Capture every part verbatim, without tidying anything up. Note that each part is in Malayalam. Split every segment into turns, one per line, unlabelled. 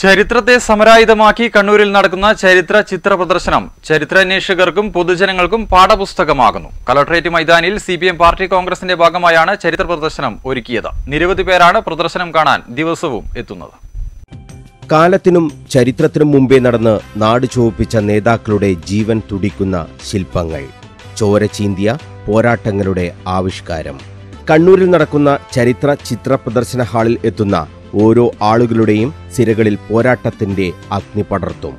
ചരിത്രത്തെ സമരായുധമാക്കി കണ്ണൂരിൽ നടക്കുന്ന ചരിത്ര ചിത്ര പ്രദർശനം ചരിത്രാന്വേഷകർക്കും പൊതുജനങ്ങൾക്കും പാഠപുസ്തകമാകുന്നു. കളക്ടറേറ്റ് മൈതാനിയിൽ സി പി എം പാർട്ടി കോൺഗ്രസിന്റെ ഭാഗമായാണ് ചരിത്ര പ്രദർശനം ഒരുക്കിയത്. നിരവധി പേരാണ് പ്രദർശനം കാണാൻ ദിവസവും എത്തുന്നത്.
കാലത്തിനും ചരിത്രത്തിനും മുമ്പേ നടന്ന് നാട് ചുവപ്പിച്ച നേതാക്കളുടെ ജീവൻ തുടിക്കുന്ന ശില്പങ്ങൾ, ചോര ചീന്തിയ പോരാട്ടങ്ങളുടെ ആവിഷ്കാരം. കണ്ണൂരിൽ നടക്കുന്ന ചരിത്ര ചിത്ര പ്രദർശന ഹാളിൽ എത്തുന്ന ഓരോ ആളുകളുടെയും സിരകളിൽ പോരാട്ടത്തിന്റെ അഗ്നി പടർത്തും.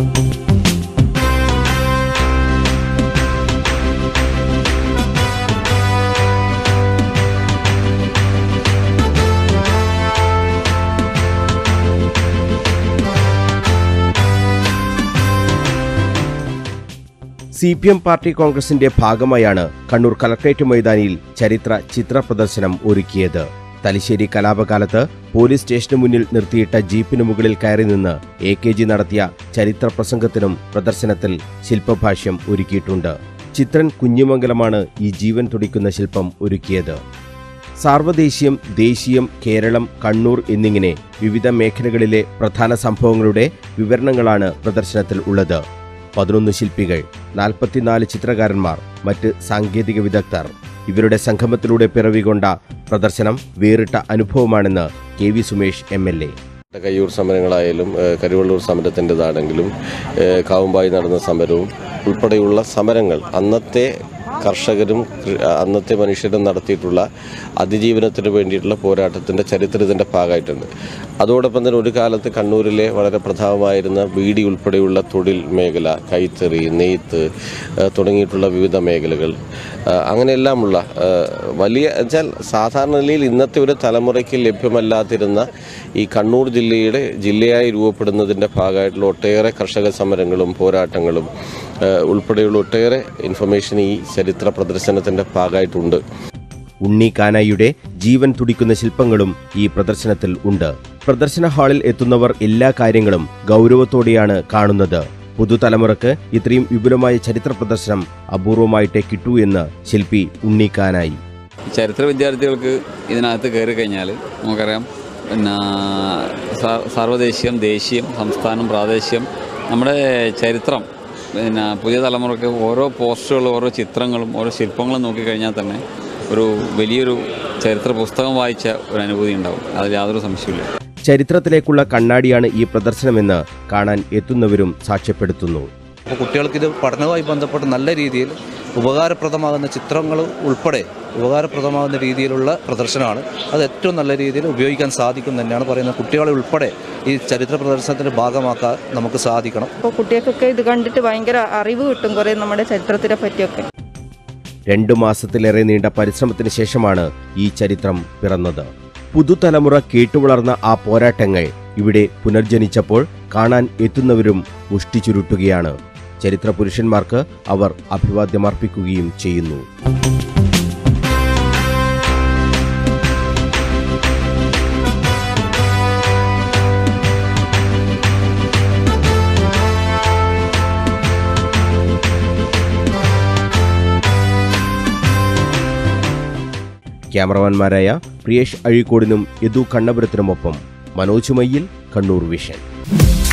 സി പി എം പാർട്ടി കോൺഗ്രസിന്റെ ഭാഗമായാണ് കണ്ണൂർ കളക്ടറേറ്റ് മൈതാനിയിൽ ചരിത്ര ചിത്ര പ്രദർശനം ഒരുക്കിയത്. തലശ്ശേരി കലാപകാലത്ത് പോലീസ് സ്റ്റേഷന് മുന്നിൽ നിർത്തിയിട്ട ജീപ്പിന് മുകളിൽ കയറി നിന്ന് എ കെ ജി നടത്തിയ ചരിത്ര പ്രസംഗത്തിനും പ്രദർശനത്തിൽ ശില്പഭാഷ്യം ഒരുക്കിയിട്ടുണ്ട്. ചിത്രൻ കുഞ്ഞിമംഗലമാണ് ഈ ജീവൻ തുടിക്കുന്ന ശില്പം ഒരുക്കിയത്. സാർവദേശീയം, ദേശീയം, കേരളം, കണ്ണൂർ എന്നിങ്ങനെ വിവിധ മേഖലകളിലെ പ്രധാന സംഭവങ്ങളുടെ വിവരണങ്ങളാണ് പ്രദർശനത്തിൽ ഉള്ളത്. പതിനൊന്ന് ശില്പികൾ, നാൽപ്പത്തിനാല് ചിത്രകാരന്മാർ, മറ്റ് സാങ്കേതിക വിദഗ്ധർ ഇവരുടെ സംഗമത്തിലൂടെ പിറവികൊണ്ട പ്രദർശനം വേറിട്ട അനുഭവമാണെന്ന് K V Sumesh M L A.
Kayyur സമരങ്ങളായാലും കരിവള്ളൂർ സമരത്തിൻ്റെതാണെങ്കിലും കാവുമ്പായി നടന്ന സമരവും ഉൾപ്പെടെയുള്ള സമരങ്ങൾ അന്നത്തെ കർഷകരും അന്നത്തെ മനുഷ്യരും നടത്തിയിട്ടുള്ള അതിജീവനത്തിന് വേണ്ടിയിട്ടുള്ള പോരാട്ടത്തിൻ്റെ ചരിത്രം ഇതിൻ്റെ ഭാഗമായിട്ടുണ്ട്. അതോടൊപ്പം തന്നെ ഒരു കാലത്ത് കണ്ണൂരിലെ വളരെ പ്രധാനമായിരുന്ന ബീഡി ഉൾപ്പെടെയുള്ള തൊഴിൽ മേഖല, കൈത്തറി, നെയ്ത്ത് തുടങ്ങിയിട്ടുള്ള വിവിധ മേഖലകൾ, അങ്ങനെയെല്ലാമുള്ള വലിയ വെച്ചാൽ സാധാരണ നിലയിൽ ഇന്നത്തെ ഒരു തലമുറയ്ക്ക് ലഭ്യമല്ലാതിരുന്ന ഈ കണ്ണൂർ ജില്ലയുടെ ജില്ലയായി രൂപപ്പെടുന്നതിൻ്റെ ഭാഗമായിട്ടുള്ള ഒട്ടേറെ കർഷക സമരങ്ങളും പോരാട്ടങ്ങളും ഉൾപ്പെടെയുള്ള ഒട്ടേറെ ഇൻഫർമേഷൻ ഈ ചരിത്ര പ്രദർശനത്തിൻ്റെ ഭാഗമായിട്ടുണ്ട്.
ഉണ്ണി കാനായിയുടെ ജീവൻ തുടിക്കുന്ന ശില്പങ്ങളും ഈ പ്രദർശനത്തിൽ ഉണ്ട്. പ്രദർശന ഹാളിൽ എത്തുന്നവർ എല്ലാ കാര്യങ്ങളും ഗൗരവത്തോടെയാണ് കാണുന്നത്. പുതുതലമുറക്ക് ഇത്രയും വിപുലമായ ചരിത്ര പ്രദർശനം അപൂർവമായിട്ടേ കിട്ടൂ എന്ന് ശില്പി ഉണ്ണി കാനായി.
ചരിത്ര വിദ്യാർത്ഥികൾക്ക് ഇതിനകത്ത് കയറി കഴിഞ്ഞാൽ നമുക്കറിയാം, പിന്നെ സാർവദേശീയം, ദേശീയം, സംസ്ഥാനം, പ്രാദേശികം, നമ്മുടെ ചരിത്രം, പിന്നെ പുതിയ തലമുറയ്ക്ക് ഓരോ പോസ്റ്ററുകളും ഓരോ ചിത്രങ്ങളും ഓരോ ശില്പങ്ങളും നോക്കിക്കഴിഞ്ഞാൽ തന്നെ ഒരു വലിയൊരു ചരിത്ര പുസ്തകം വായിച്ച ഒരു അനുഭൂതി ഉണ്ടാവും. അതിൽ യാതൊരു സംശയമില്ല.
ചരിത്രത്തിലേക്കുള്ള കണ്ണാടിയാണ് ഈ പ്രദർശനമെന്ന് കാണാൻ എത്തുന്നവരും സാക്ഷ്യപ്പെടുത്തുന്നു.
അപ്പോൾ കുട്ടികൾക്ക് ഇത് പഠനവുമായി ബന്ധപ്പെട്ട് നല്ല രീതിയിൽ ഉപകാരപ്രദമാകുന്ന ചിത്രങ്ങൾ ഉൾപ്പെടെ ഉപകാരപ്രദമാകുന്ന രീതിയിലുള്ള പ്രദർശനമാണ്. അത് ഏറ്റവും നല്ല രീതിയിൽ ഉപയോഗിക്കാൻ സാധിക്കും തന്നെയാണ് പറയുന്നത്. കുട്ടികളെ ഉൾപ്പെടെ ഈ ചരിത്ര പ്രദർശനത്തിൻ്റെ ഭാഗമാക്കാൻ നമുക്ക് സാധിക്കണം.
അപ്പോൾ കുട്ടികൾക്കൊക്കെ ഇത് കണ്ടിട്ട് ഭയങ്കര അറിവ് കിട്ടും കുറേ നമ്മുടെ ചരിത്രത്തിനെ പറ്റിയൊക്കെ.
രണ്ടു മാസത്തിലേറെ നീണ്ട പരിശ്രമത്തിന് ശേഷമാണ് ഈ ചരിത്രം പിറന്നത്. പുതുതലമുറ കേട്ടുവളർന്ന ആ പോരാട്ടങ്ങൾ ഇവിടെ പുനർജനിച്ചപ്പോൾ കാണാൻ എത്തുന്നവരും മുഷ്ടി ചുരുട്ടുകയാണ്. ചരിത്ര പുരുഷന്മാർക്ക് അവർ അഭിവാദ്യമർപ്പിക്കുകയും ചെയ്യുന്നു. ക്യാമറമാൻമാരായ പ്രിയേഷ് അഴീക്കോടിനും യദു കണ്ണപുരത്തിനുമൊപ്പം മനോജ് മയ്യിൽ, കണ്ണൂർ വിഷൻ.